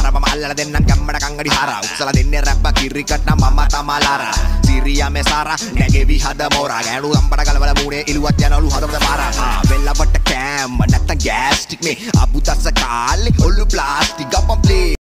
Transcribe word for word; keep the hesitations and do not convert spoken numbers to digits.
මම අල්ලලා දෙන්නම් කම්මඩ කංගඩි හාරා උස්සලා දෙන්නේ රැප්ප කිරිකට මම තමලාරා සිරියා මේ සාරා නැගෙවි හද මෝරා ගෑනු අම්බඩ ගලවල මූණේ ඉලුවත් යනලු හදවත පාරා වෙල්ලවට කෑම නැත්තම් ගෑස්ටික් මේ අබු දස කාලේ ඔලු ප්ලාස්ටික් අපම් ප්ලේ